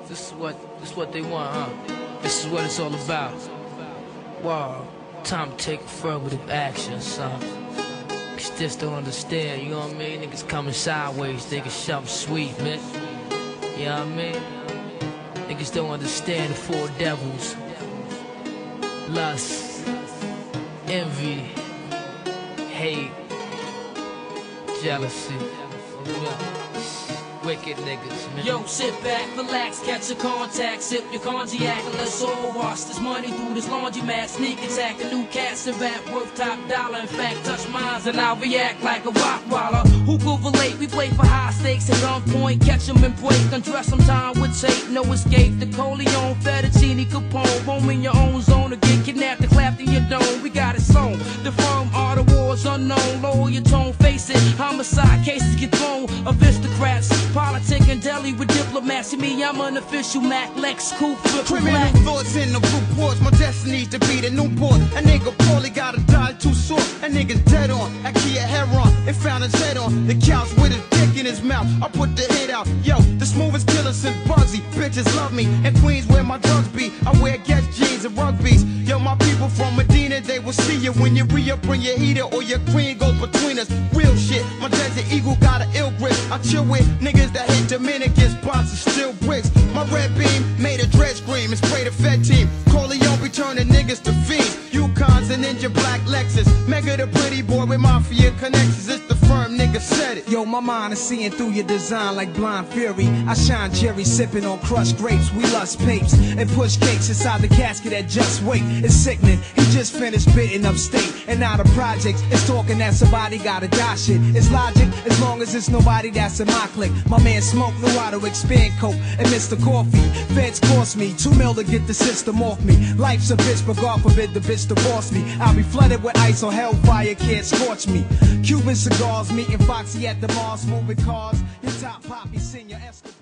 This is what they want, huh? This is what it's all about. Wow, time to take affirmative action, son. Niggas just don't understand, you know what I mean? Niggas coming sideways, thinking something sweet, man. You know what I mean? Niggas don't understand the four devils. Lust, envy, hate, jealousy. Wicked niggas, man. Yo, sit back, relax, catch a contact, sip your cognac, and let's all wash this money through this laundromat. Sneak attack, a new cast and rap worth top dollar. In fact, touch mines and I'll react like a rock waller. Who could relate? We play for high stakes at gunpoint, catch 'em and break, undress some time with tape, no escape. The Corleone, Fettuccine, Capone, roam in your own zone or get kidnapped and clapped in your dome. We got it sewn. The firm are the wars unknown. Lower your tone, face it. Homicide cases get thrown. Aristocrats, politic and deli with diplomats. See me, I'm an official Mac Lex Coupe. Criminal thoughts in the reports. My destiny's to be the Newport. A nigga poorly gotta die too short. A nigga's dead on. I key a heron and found his head on the couch with his dick in his mouth. I put the hit out. Yo, the smoothest killer since Bugsy. Bitches love me. In Queens where my drugs be. I wear Guess jeans and rugbies. Yo, my people from Medina, they will see you when you re-up, bring your heater or your queen goes between us. Real shit. My Desert Eagle got an ill grip. I chill with niggas that hate Dominicans, bots and still bricks. My red beam made a dread scream and sprayed a Fed team. Corleone be turning niggas to fiends. Yukons and Ninja Black Lexus. Mega the pretty boy with mafia connections. It's the firm nigga said it. Yo, my mind is seeing through your design like blind fury. I shine Jerry sipping on crushed grapes. We lust papes and push cakes inside the casket that just wait. It's sickening. He just finished bitten upstate and now the projects is talking that somebody gotta die shit. It's logic as long as it's nobody that's in my clique. My man Smoke knew how to expand coke and Mr. Coffee. Feds cost me $2 mil to get the system off me. Life's a bitch, but God forbid the bitch divorce me. I'll be flooded with ice on hellfire, can't scorch me. Cuban cigars, meeting Foxy at the Mars, moving cars. Your top poppy, senior Escobar.